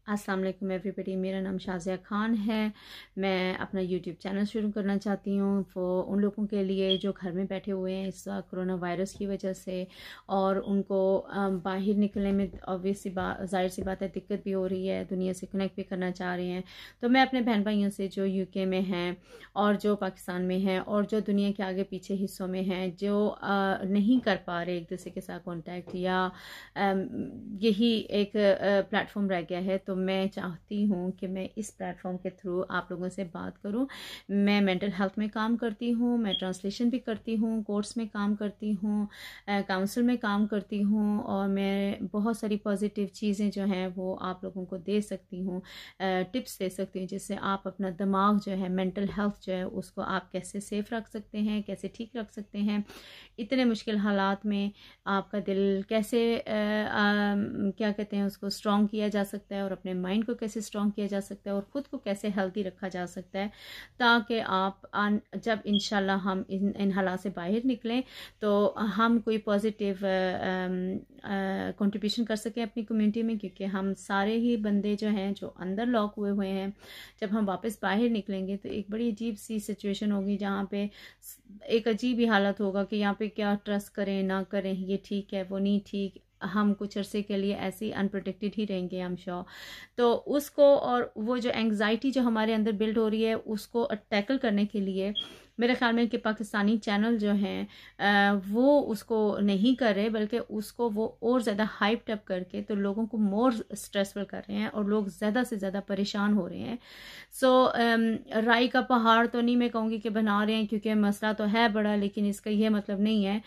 अस्सलाम वालेकुम एवरीबॉडी, मेरा नाम शाज़िया खान है। मैं अपना यूट्यूब चैनल शुरू करना चाहती हूँ उन लोगों के लिए जो घर में बैठे हुए हैं इस कोरोना वायरस की वजह से, और उनको बाहर निकलने में ऑब्वियसली ज़ाहिर सी बात है दिक्कत भी हो रही है, दुनिया से कनेक्ट भी करना चाह रहे हैं। तो मैं अपने बहन भाइयों से जो यूके में हैं और जो पाकिस्तान में हैं और जो दुनिया के आगे पीछे हिस्सों में हैं, जो नहीं कर पा रहे एक दूसरे के साथ कॉन्टैक्ट, या यही एक प्लेटफॉर्म रह गया है, तो मैं चाहती हूँ कि मैं इस प्लेटफॉर्म के थ्रू आप लोगों से बात करूँ। मैं मेंटल हेल्थ में काम करती हूँ, मैं ट्रांसलेशन भी करती हूँ, कोर्स में काम करती हूँ, काउंसिल में काम करती हूँ, और मैं बहुत सारी पॉजिटिव चीज़ें जो हैं वो आप लोगों को दे सकती हूँ, टिप्स दे सकती हूँ, जिससे आप अपना दिमाग जो है, मेंटल हेल्थ जो है, उसको आप कैसे सेफ रख सकते हैं, कैसे ठीक रख सकते हैं। इतने मुश्किल हालात में आपका दिल कैसे क्या कहते हैं उसको स्ट्रॉन्ग किया जा सकता है, और अपने माइंड को कैसे स्ट्रॉन्ग किया जा सकता है, और ख़ुद को कैसे हेल्दी रखा जा सकता है, ताकि आप जब इंशाल्लाह हम इन हालात से बाहर निकलें तो हम कोई पॉजिटिव कंट्रीब्यूशन कर सकें अपनी कम्युनिटी में। क्योंकि हम सारे ही बंदे जो हैं जो अंदर लॉक हुए हैं, जब हम वापस बाहर निकलेंगे तो एक बड़ी अजीब सी सिचुएशन होगी, जहाँ पे एक अजीब ही हालत होगा कि यहाँ पे क्या ट्रस्ट करें ना करें, ये ठीक है वो नहीं ठीक, हम कुछ अरसे के लिए ऐसे ही अनप्रोटेक्टेड ही रहेंगे हम श्योर। तो उसको, और वो जो एंग्जाइटी जो हमारे अंदर बिल्ड हो रही है, उसको टैकल करने के लिए मेरे ख्याल में कि पाकिस्तानी चैनल जो हैं वो उसको नहीं कर रहे, बल्कि उसको वो और ज़्यादा हाइप्ड अप करके तो लोगों को मोर स्ट्रेसफुल कर रहे हैं, और लोग ज़्यादा से ज़्यादा परेशान हो रहे हैं। सो राई का पहाड़ तो नहीं मैं कहूँगी कि बना रहे हैं, क्योंकि मसला तो है बड़ा, लेकिन इसका ये मतलब नहीं है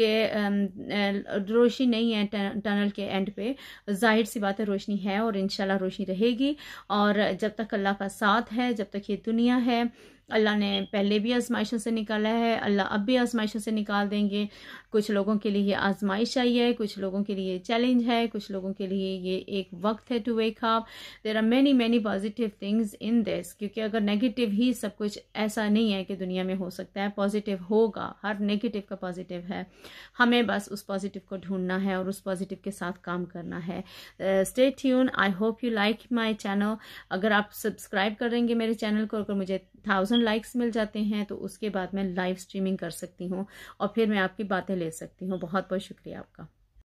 कि रोशनी नहीं है टनल के एंड पे। जाहिर सी बात है रोशनी है, और इंशाल्लाह रोशनी रहेगी। और जब तक अल्लाह का साथ है, जब तक ये दुनिया है, अल्लाह ने पहले भी आजमाइशों से निकाला है, अल्लाह अब भी आजमाइशों से निकाल देंगे। कुछ लोगों के लिए ये आजमाइश आई है, कुछ लोगों के लिए चैलेंज है, कुछ लोगों के लिए ये एक वक्त है to wake up. There are many many positive things in this, क्योंकि अगर नेगेटिव ही सब कुछ, ऐसा नहीं है कि दुनिया में हो सकता है, पॉजिटिव होगा, हर नेगेटिव का पॉजिटिव है। हमें बस उस पॉजिटिव को ढूंढना है और उस पॉजिटिव के साथ काम करना है। Stay tune, I hope you like my channel. अगर आप सब्सक्राइब करेंगे मेरे चैनल को, अगर मुझे 1000 लाइक्स मिल जाते हैं तो उसके बाद मैं लाइव स्ट्रीमिंग कर सकती हूँ, और फिर मैं आपकी बातें ले सकती हूँ। बहुत बहुत शुक्रिया आपका।